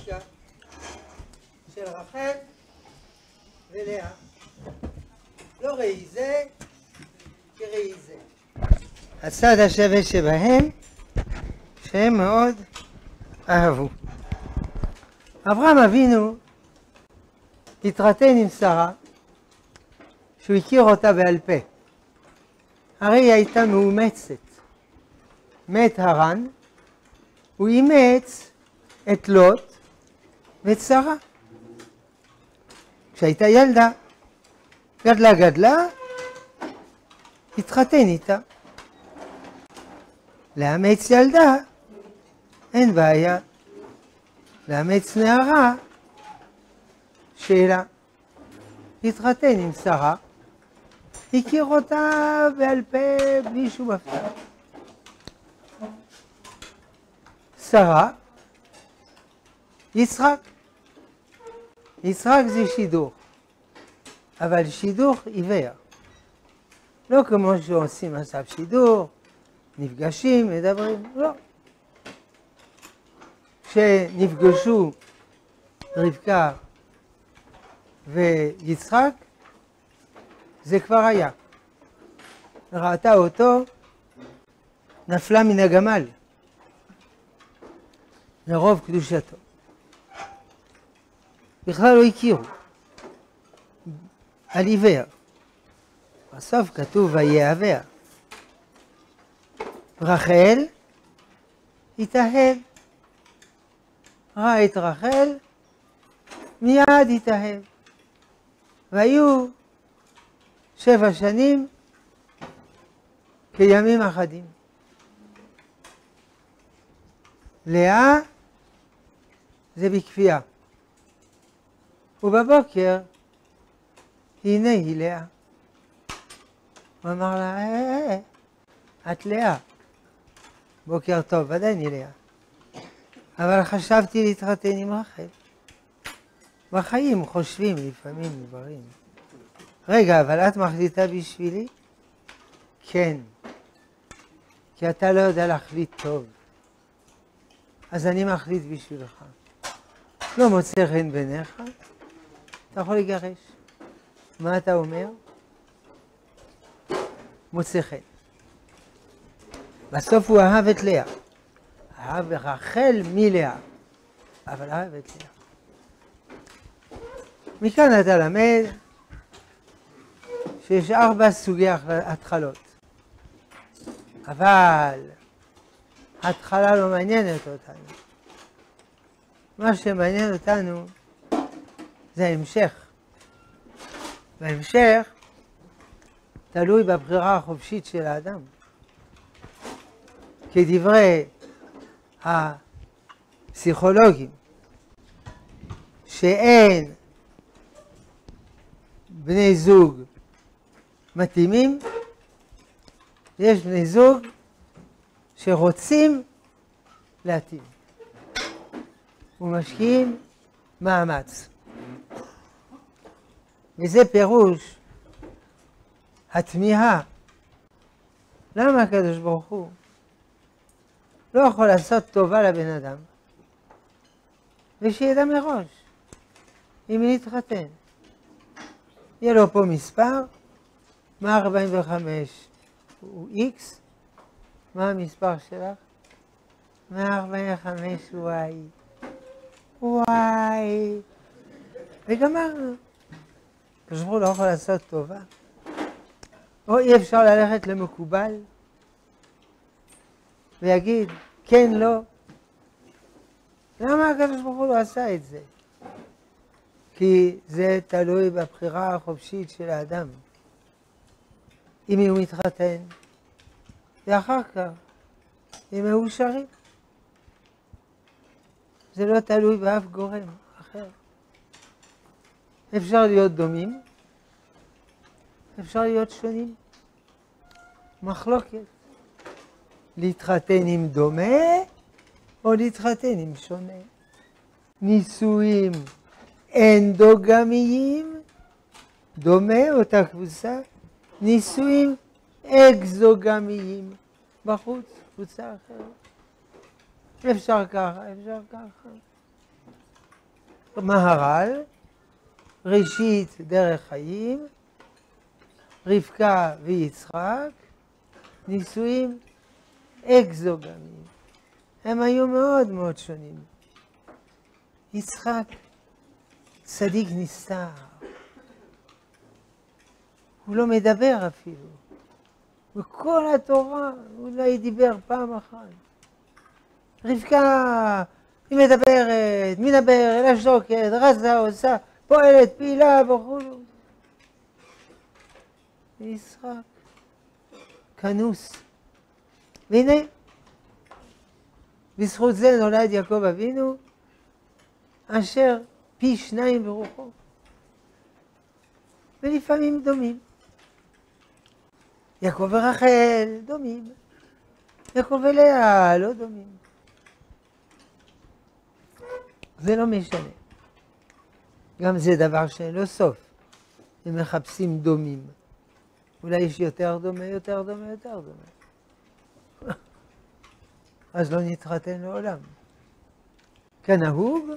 רבקה, של רחל ולאה. לא ראי זה כראי זה. הצד השווה שבהם שהם מאוד אהבו. אברהם אבינו התרתן עם שרה שהוא הכיר אותה בעל פה. הרי היא הייתה מאומצת. מת הרן, הוא אימץ את לוט ואת שרה. כשהייתה ילדה, גדלה, התחתן איתה. לאמץ ילדה, אין בעיה. לאמץ נערה, שאלה. התחתן עם שרה, הכיר אותה בעל פה בלי שום הפתעה. שרה, יצחק. יצחק זה שידוך, אבל שידוך עיוור. לא כמו שעושים מצב שידוך, נפגשים, מדברים, לא. כשנפגשו רבקה ויצחק, זה כבר היה. ראתה אותו, נפלה מן הגמל, מרוב קדושתו. בכלל לא הכירו, על עיוור. בסוף כתוב ויאהביה. רחל התאהב. ראה את רחל, מיד התאהב. והיו 7 שנים כימים אחדים. לאה זה בכפייה. ובבוקר, הנה היא לאה. הוא אמר לה, את לאה. בוקר טוב, עדיין היא לאה. אבל חשבתי להתחתן עם רחל. בחיים חושבים לפעמים דברים. רגע, אבל את מחליטה בשבילי? כן. כי אתה לא יודע להחליט טוב. אז אני מחליט בשבילך. לא מוצא חן בעיניך, אתה יכול לגרש. מה אתה אומר? מוצא חן. בסוף הוא אהב את לאה. אהב רחל מלאה, אבל אהב את לאה. מכאן אתה למד שיש 4 סוגי התחלות. אבל ההתחלה לא מעניינת אותנו. מה שמעניין אותנו זה ההמשך. וההמשך תלוי בבחירה החופשית של האדם. כדברי הפסיכולוגים, שאין בני זוג מתאימים, יש בני זוג שרוצים להתאים ומשקיעים מאמץ. וזה פירוש התמיהה. למה הקדוש ברוך הוא לא יכול לעשות טובה לבן אדם ושידע מראש אם להתחתן? יהיה לו פה מספר, 145 הוא X, מה המספר שלך? 145 הוא Y. וגמרנו. הקדוש ברוך הוא לא יכול לעשות טובה. או אי אפשר ללכת למקובל ויגיד כן, לא. למה הקדוש ברוך הוא לא עשה את זה? כי זה תלוי בבחירה החופשית של האדם. אם הוא מתחתן, ואחר כך, אם הוא שרים. זה לא תלוי באף גורם אחר. אפשר להיות דומים, אפשר להיות שונים. מחלוקת. להתחתן עם דומה, או להתחתן עם שונה. נישואים אנדוגמיים, דומה אותה קבוצה, נישואים אקזוגמיים, בחוץ, קבוצה אחרת. אפשר ככה, אפשר ככה. מהר"ל, ראשית דרך חיים, רבקה ויצחק, נישואים אקזוגמיים. הם היו מאוד מאוד שונים. יצחק צדיק נסתר, הוא לא מדבר אפילו. בכל התורה אולי דיבר פעם אחת. רבקה היא מדברת, מדבר, אלה שוקת, רזה, עושה, פועלת, פעילה וכו'. ויצחק כנוס. והנה, בזכות זה נולד יעקב אבינו, אשר פי 2 ברוחו. ולפעמים דומים. יעקב ורחל דומים. יעקב ולאה לא דומים. זה לא משנה. גם זה דבר שאין לו סוף. הם מחפשים דומים. אולי יש יותר דומה, יותר דומה, יותר דומה. אז לא נתחתן לעולם. כנהוג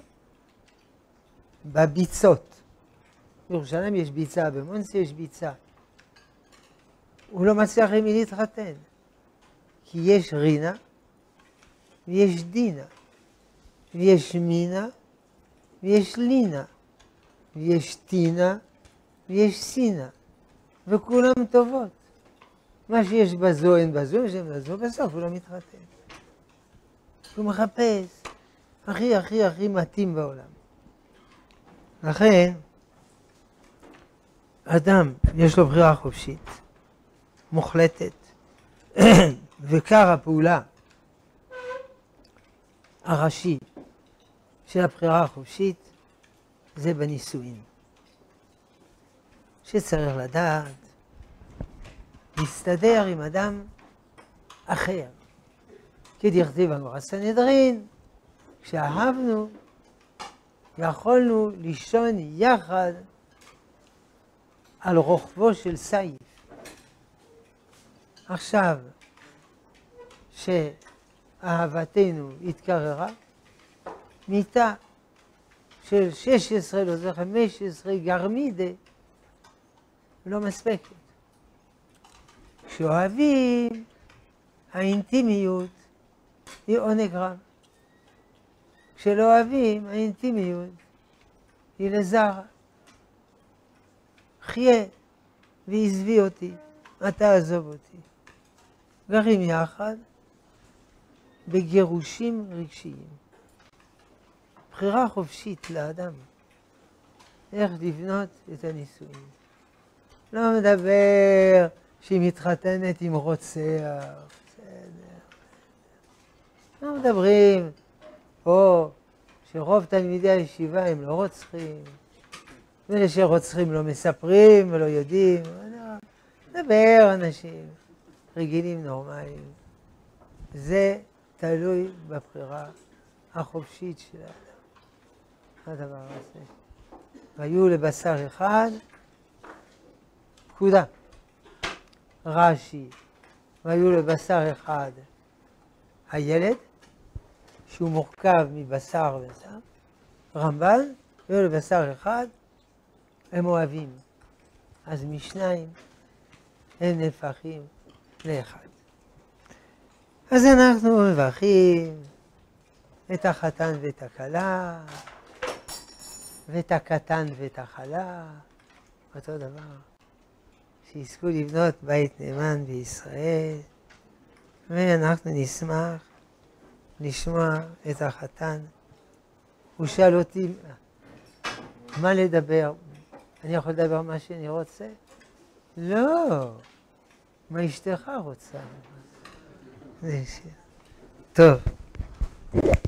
בביצות. בירושלים יש ביצה, במונסי יש ביצה. הוא לא מצליח עם מי להתחתן. כי יש רינה, ויש דינה, ויש מינה, ויש לינה, ויש טינה, ויש סינה. וכולם טובות. מה שיש בזו אין בזו, יש אין בזו, בסוף הוא לא מתחתן. הוא מחפש הכי מתאים בעולם. לכן, אדם יש לו בחירה חופשית, מוחלטת, ועיקר הפעולה הראשי של הבחירה החופשית זה בנישואין. שצריך לדעת, להסתדר עם אדם אחר. כדכתיב בגמרא סנהדרין, כשאהבנו, יכולנו לישון יחד על רוחבו של סייף. עכשיו, שאהבתנו התקררה, מיטה של 16, לא זוכר, 15 גרמידה, לא מספקת. כשאוהבים, האינטימיות היא עונג רב. כשלא אוהבים, האינטימיות היא לזרע. חיה ועזבי אותי, אתה עזוב אותי. גרים יחד בגירושים רגשיים. בחירה חופשית לאדם. איך לבנות את הנישואים. לא מדבר שהיא מתחתנת עם רוצח. בסדר. לא מדברים פה שרוב תלמידי הישיבה הם לא רוצחים. ואלה שרוצחים לא מספרים ולא יודעים. מדבר אנשים רגילים נורמליים. זה תלוי בבחירה החופשית של האדם. הדבר הזה. והיו לבשר אחד, פקודה. רש"י, והיו לבשר אחד הילד, שהוא מורכב מבשר ובשר. רמב"ן, והיו לבשר אחד, הם אוהבים. אז משניים הם נהפכים לאחד. אז אנחנו מברכים את החתן ואת הכלה, ואת הקטן ואת החלה, אותו דבר. שיזכו לבנות בית נאמן בישראל, ואנחנו נשמח לשמוע את החתן. הוא שאל אותי, מה לדבר? אני יכול לדבר מה שאני רוצה? לא, מה אשתך רוצה? טוב.